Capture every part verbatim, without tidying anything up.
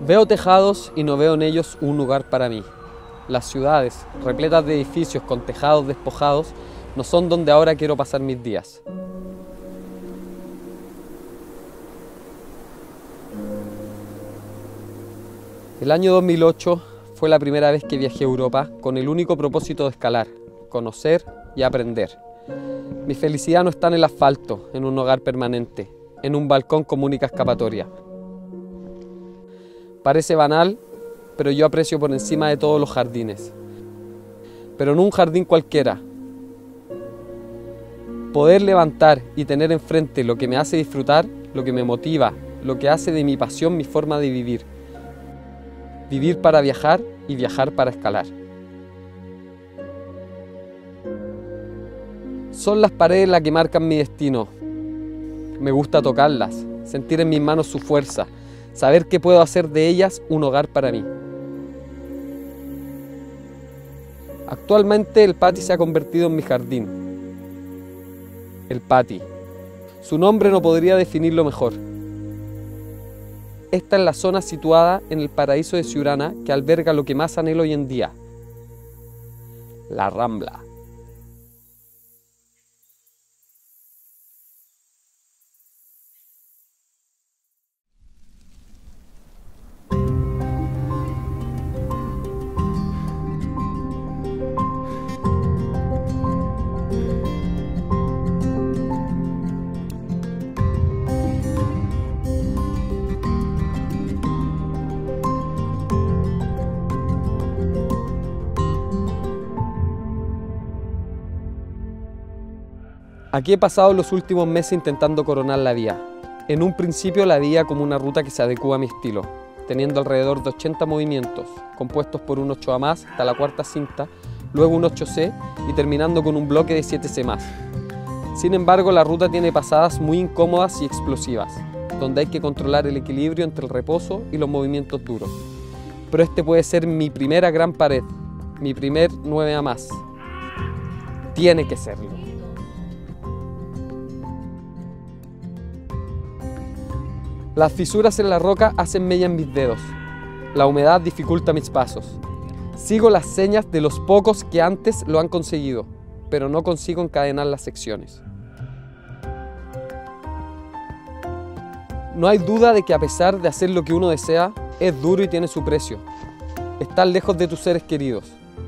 Veo tejados y no veo en ellos un lugar para mí. Las ciudades, repletas de edificios con tejados despojados, no son donde ahora quiero pasar mis días. El año dos mil ocho fue la primera vez que viajé a Europa con el único propósito de escalar, conocer y aprender. Mi felicidad no está en el asfalto, en un hogar permanente, en un balcón como única escapatoria. Parece banal, pero yo aprecio por encima de todos los jardines. Pero no un jardín cualquiera. Poder levantar y tener enfrente lo que me hace disfrutar, lo que me motiva, lo que hace de mi pasión mi forma de vivir. Vivir para viajar y viajar para escalar. Son las paredes las que marcan mi destino. Me gusta tocarlas, sentir en mis manos su fuerza, saber que puedo hacer de ellas un hogar para mí. Actualmente el Pati se ha convertido en mi jardín. El Pati. Su nombre no podría definirlo mejor. Esta es la zona situada en el paraíso de Siurana que alberga lo que más anhelo hoy en día: la Rambla. Aquí he pasado los últimos meses intentando coronar la vía. En un principio la veía como una ruta que se adecua a mi estilo, teniendo alrededor de ochenta movimientos, compuestos por un ocho A más hasta la cuarta cinta, luego un ocho C y terminando con un bloque de siete C más. Sin embargo, la ruta tiene pasadas muy incómodas y explosivas, donde hay que controlar el equilibrio entre el reposo y los movimientos duros. Pero este puede ser mi primera gran pared, mi primer nueve A más. Tiene que serlo. Las fisuras en la roca hacen mella en mis dedos. La humedad dificulta mis pasos. Sigo las señas de los pocos que antes lo han conseguido, pero no consigo encadenar las secciones. No hay duda de que a pesar de hacer lo que uno desea, es duro y tiene su precio. Estar lejos de tus seres queridos.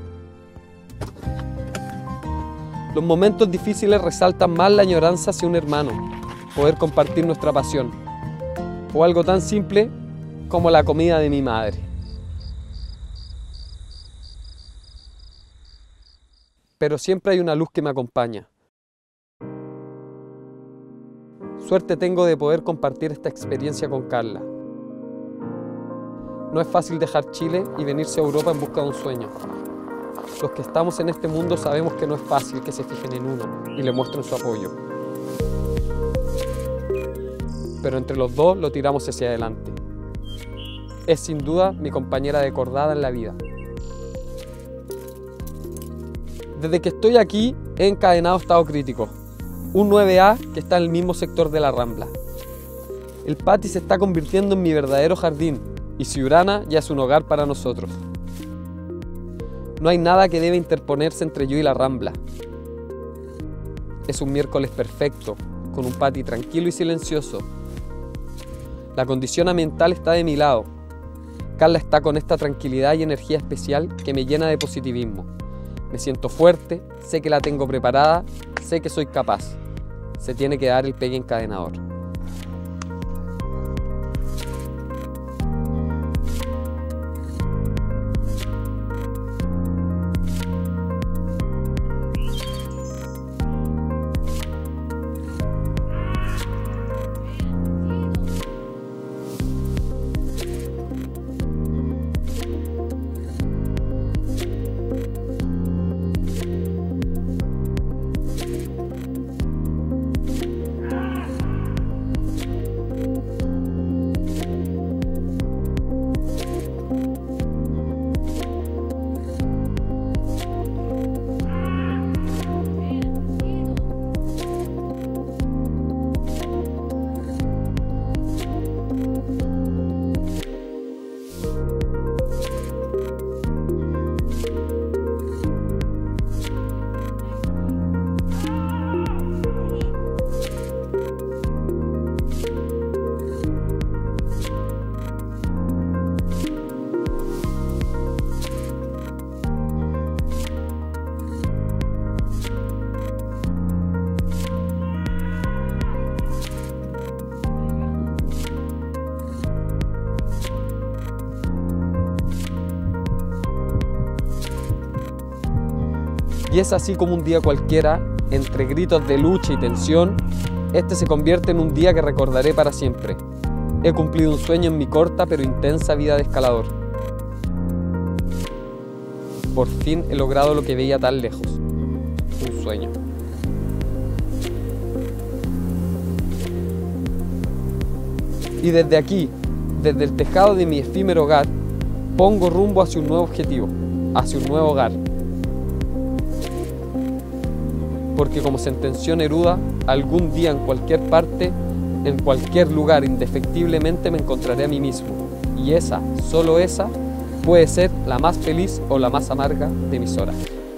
Los momentos difíciles resaltan más la añoranza hacia un hermano, poder compartir nuestra pasión. O algo tan simple como la comida de mi madre. Pero siempre hay una luz que me acompaña. Suerte tengo de poder compartir esta experiencia con Carla. No es fácil dejar Chile y venirse a Europa en busca de un sueño. Los que estamos en este mundo sabemos que no es fácil que se fijen en uno y le muestren su apoyo. Pero entre los dos lo tiramos hacia adelante. Es sin duda mi compañera de cordada en la vida. Desde que estoy aquí he encadenado estado crítico. Un nueve A que está en el mismo sector de la Rambla. El Pati se está convirtiendo en mi verdadero jardín y Siurana ya es un hogar para nosotros. No hay nada que debe interponerse entre yo y la Rambla. Es un miércoles perfecto, con un Pati tranquilo y silencioso. La condición ambiental está de mi lado. Carla está con esta tranquilidad y energía especial que me llena de positivismo. Me siento fuerte, sé que la tengo preparada, sé que soy capaz. Se tiene que dar el pegue encadenador. Y es así como un día cualquiera, entre gritos de lucha y tensión, este se convierte en un día que recordaré para siempre. He cumplido un sueño en mi corta pero intensa vida de escalador. Por fin he logrado lo que veía tan lejos, un sueño. Y desde aquí, desde el tejado de mi efímero hogar, pongo rumbo hacia un nuevo objetivo, hacia un nuevo hogar. Porque como sentenció Neruda, algún día en cualquier parte, en cualquier lugar, indefectiblemente me encontraré a mí mismo. Y esa, solo esa, puede ser la más feliz o la más amarga de mis horas.